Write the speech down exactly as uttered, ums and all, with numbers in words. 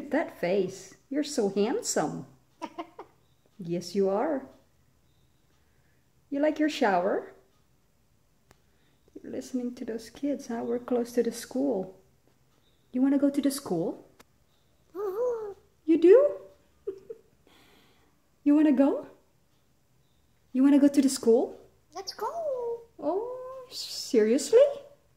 at that face. You're so handsome. Yes, you are. You like your shower? You're listening to those kids, huh? We're close to the school. You want to go to the school? You do? You want to go? You want to go to the school? Let's go. Oh, seriously?